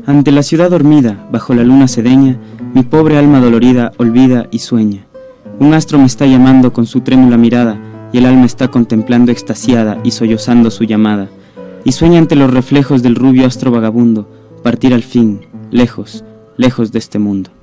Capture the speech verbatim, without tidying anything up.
Ante la ciudad dormida, bajo la luna sedeña, mi pobre alma dolorida olvida y sueña. Un astro me está llamando con su trémula mirada, y el alma está contemplando extasiada y sollozando su llamada. Y sueña ante los reflejos del rubio astro vagabundo, partir al fin, lejos, lejos de este mundo.